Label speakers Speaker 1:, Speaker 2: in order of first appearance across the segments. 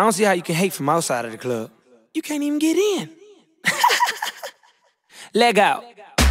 Speaker 1: I don't see how you can hate from outside of the club. You can't even get in. Leg out.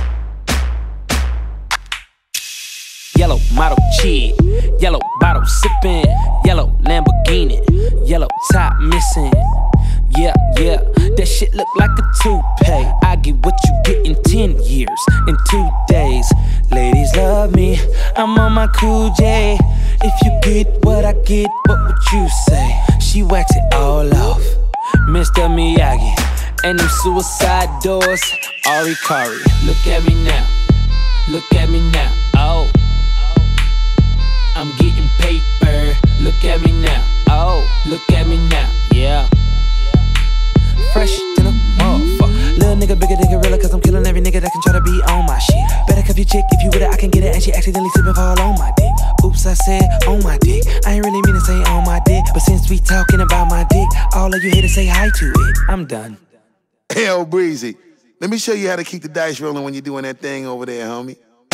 Speaker 1: Yellow model cheat, yellow bottle sipping, yellow Lamborghini, yellow top missing. Yeah, that shit look like a toupee. I get what you get in 10 years, in 2 days. Ladies love me, I'm on my cool J. If you get what I get, what would you say? She wax it all off, Mr. Miyagi. And them suicide doors, Ari Kari. Look at me now, look at me now, oh. I'm getting paper, look at me now, oh. Look at me now, yeah. Fresh than a motherfucker. Little nigga bigger than gorilla, cause I'm killing every nigga that can try to be on my shit. Better cuff your chick, if you with it I can get it. And she accidentally slip and fall on my dick. Oops, I said on my dick. I ain't really mean to say on my dick, but since we talking about my dick, all of you here to say hi to it. I'm done.
Speaker 2: Hell, Breezy, let me show you how to keep the dice rolling when you're doing that thing over there, homie.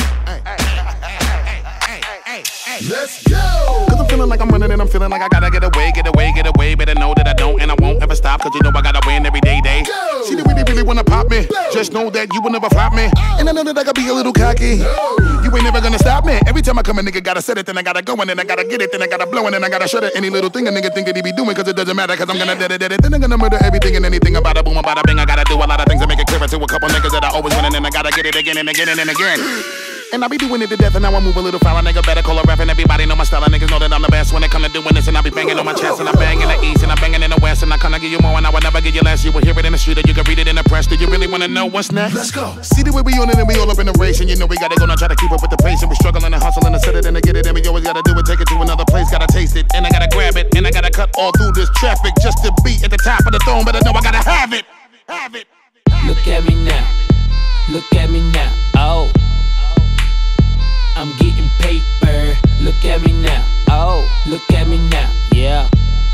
Speaker 2: Let's go! Cause I'm feeling like I'm running and I'm feeling like I gotta get away. Better know that I don't and I won't ever stop, cause you know I gotta win every day. Go! See, they really wanna pop me. Go! Just know that you will never flop me. And I know that I gotta be a little cocky. No! You ain't never gonna stop me. Every time I come a nigga gotta set it, then I gotta go, and then I gotta get it, then I gotta blow, and then I gotta shut it. Any little thing a nigga think that he be doing, cause it doesn't matter, cause I'm gonna dead it. Then I'm gonna murder everything and anything about a boom, about a bing. I gotta do a lot of things to make it clearer to a couple niggas that I always win, and then I gotta get it again and again and again. And I be doing it to death, and now I move a little foul. A nigga better call a ref, and everybody know my style. And niggas know that I'm the best when it come to doing this. And I be banging on my chest, and I bang in the east, and I banging in the west. And I kinda give you more, and I will never give you less. You will hear it in the street, or you can read it in the press. Do you really wanna know what's next? Let's go. See the way we on it, and we all up in the race. And you know we gotta go now, try to keep up with the pace. And we struggling and hustling and set it and to get it. And we always gotta do it, take it to another place. Gotta taste it, and I gotta grab it. And I gotta cut all through this traffic just to be at the top of the throne. But I know I gotta have it. Have it.
Speaker 1: Look at me now. Look at me now. Oh. I'm getting paper, look at me now, oh, look at me now, yeah.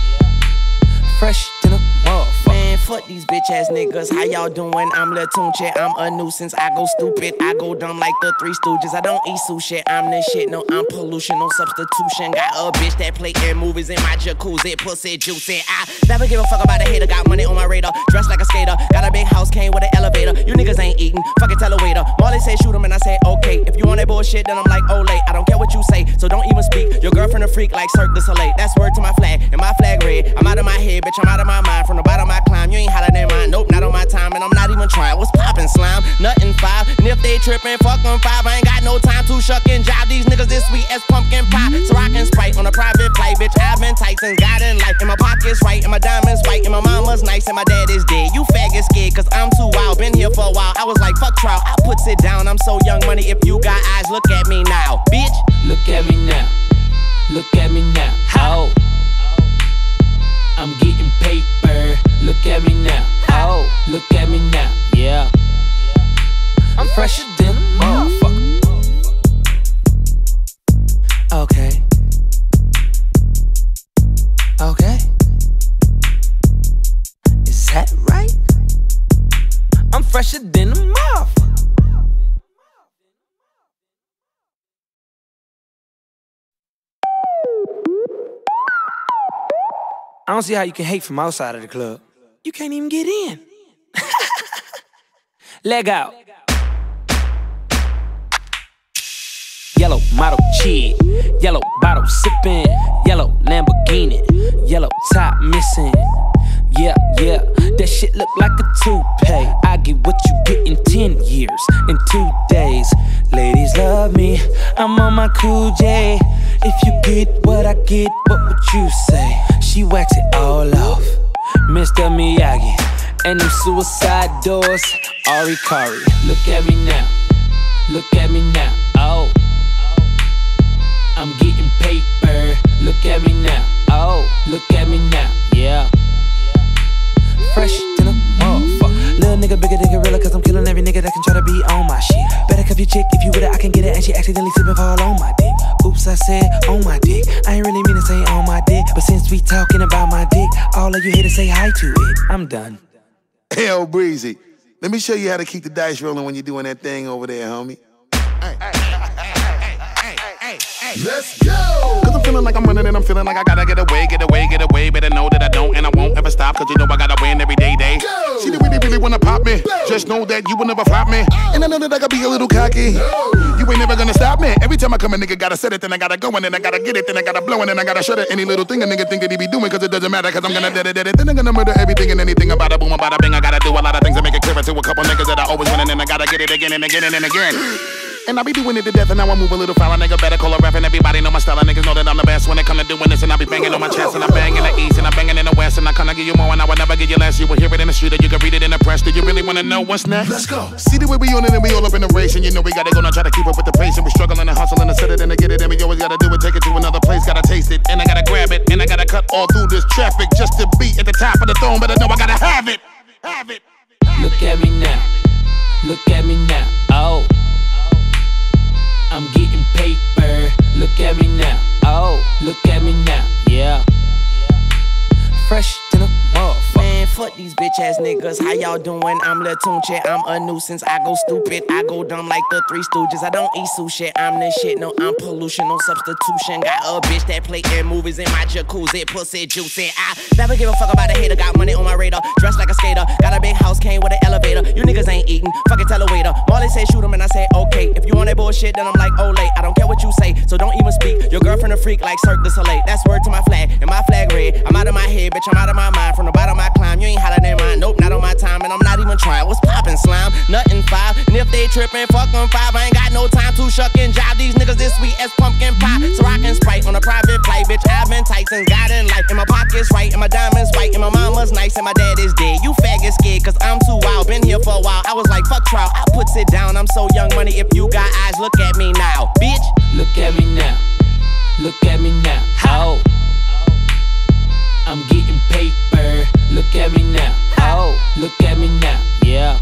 Speaker 1: Fresh than a motherfucker.
Speaker 3: Man, fuck these bitch ass niggas, how y'all doing? I'm Lil Tunche, I'm a nuisance. I go stupid, I go dumb like the Three Stooges. I don't eat sushi, I'm the shit, no, I'm pollution, no substitution. Got a bitch that play in movies in my jacuzzi, pussy juicy. I never give a fuck about a hater, got money on my radar, dressed like a skater. Got a big house, came with an elevator. You niggas ain't eating, fucking tell a waiter. Marley said shoot him and I said okay. If you want that bullshit, then I'm like, oh late. I don't care what you say, so don't even speak. Your girlfriend a freak like Cirque du Soleil. That's word to my flag, and my flag red. I'm out of my head, bitch, I'm out of my mind. From the bottom I climb, you ain't hotter than mine. Nope, not on my time, and I'm not even trying. What's poppin', slime? Nothing 5. And if they trippin', fuck them 5. I ain't got no time to shuck and jive. These niggas this sweet as pumpkin pie. So I can Sprite on a private flight, bitch. I've been tight since God in life. And my pocket's right, and my diamonds white, and my mama's nice, and my dad is dead. You faggot scared, cause I'm too wild. Been here for a while. I was like, fuck trial. I puts it down. I'm so young money. If you got eyes, look at me now, bitch.
Speaker 1: Look at me now. Look at me now. Oh. I'm getting paper, look at me now, oh, look at me now, yeah. I'm fresher than a motherfucker. Okay. Okay. Is that right? I'm fresher than a motherfucker. I don't see how you can hate from outside of the club. You can't even get in. Leg out. Yellow model cheat, yellow bottle sipping, yellow Lamborghini, yellow top missing. Yeah, that shit look like a toupee. I get what you get in 10 years, in 2 days. Ladies love me, I'm on my cool J. If you get what I get, what would you say? She wax it all off, Mr. Miyagi. And them suicide doors, Ari Kari. Look at me now, look at me now, oh. I'm getting paper, look at me now, oh. Look at me now, yeah. Fresh than a motherfucker. Little nigga bigger than gorilla, cause I'm killing every nigga that can try to be on my shit. Better cuff your chick, if you with it I can get it, and she accidentally slip and fall on my dick. Oops, I said on my dick. I ain't really mean to say on my dick, but since we talking about my dick, all of you here to say hi to it. I'm done.
Speaker 2: Hell, Breezy, let me show you how to keep the dice rolling when you're doing that thing over there, homie. Let's go! Cause I'm feeling like I'm running and I'm feeling feeling like I gotta get away, get away, get away. Better know that I don't and I won't ever stop, cause you know I gotta win every day. She really wanna pop me. Just know that you will never flop me. And I know that I gotta be a little cocky. You ain't never gonna stop me. Every time I come, a nigga gotta set it, then I gotta go, and then I gotta get it, then I gotta blow, and then I gotta shut it. Any little thing a nigga think that he be doing, cause it doesn't matter, cause I'm gonna dead it. Then I'm gonna murder everything and anything about a boom, about a bing. I gotta do a lot of things to make it clearer to a couple niggas that I always win, and then I gotta get it again and again and again. And I be doing it to death, and now I move a little foul. A nigga better call a rap, and everybody know my style. And niggas know that I'm the best when it come to doing this. And I be banging on my chest, and I bang in the east, and I banging in the west. And I kinda give you more, and I would never give you less. You will hear it in the street, or you can read it in the press. Do you really wanna know what's next? Let's go. See the way we on it, and we all up in the race. And you know we gotta go now, try to keep up with the pace. And we struggling and hustling to set it and to get it. And we always gotta do it, take it to another place. Gotta taste it, and I gotta grab it. And I gotta cut all through this traffic just to be at the top of the throne. But I know I gotta have it. Have it.
Speaker 1: Look at me now. Look at me now. Oh. I'm getting paper, look at me now. Oh, look at me now, yeah. Fresh than a motherfucker.
Speaker 3: Man, fuck these bitch ass niggas. How y'all doing? I'm Lil Tunche. I'm a nuisance. I go stupid. I go dumb like the Three Stooges. I don't eat sushi. I'm the shit. No, I'm pollution. No substitution. Got a bitch that play in movies in my jacuzzi. Pussy juicy. I never give a fuck about a hater. Got money on my radar. Dressed like a skater. Got a big house. Came with an elevator. You niggas ain't eating. Fucking tell a waiter. Molly say shoot him and I say okay. If you want that bullshit, then I'm like, oh late. I don't care what you say. So don't even speak. Your girlfriend a freak like Cirque du Soleil. That's word to my flag. And my flag red. I'm out of my head, bitch. I'm out of my mind. From the bottom I climb. You ain't hotter than mine. Nope, not on my time. And I'm not even trying. What's poppin', slime? Nothing 5. And if they trippin', fuck them 5. I ain't got no time to shuck and jive. These niggas this sweet as pumpkin pie. So I can Sprite on a private flight. Bitch, I've been tight since God in life. And my pocket's right. And my diamonds white. And my mama's nice. And my dad is dead. You faggot scared cause I'm too wild. Been here for a while. I was like, fuck trial. I puts it down. I'm so young money. If you got eyes, look at me now. Bitch.
Speaker 1: Look at me now. Look at me now. Oh. I'm getting paper. Look at me now. Oh, look at me now. Yeah.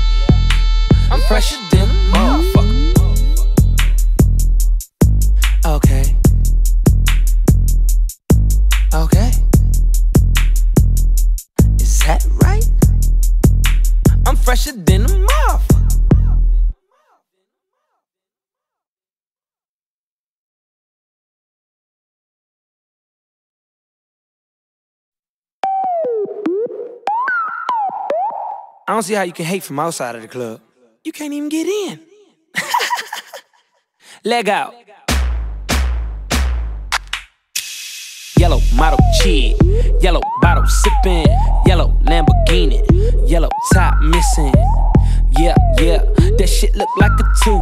Speaker 1: I'm fresher than a motherfucker. Okay. Okay. Is that right? I'm fresher than a motherfucker. I don't see how you can hate from outside of the club. You can't even get in. Leg out. Yellow model chick, yellow bottle sippin', yellow Lamborghini, yellow top missing. Yeah, yeah, that shit look like a tube.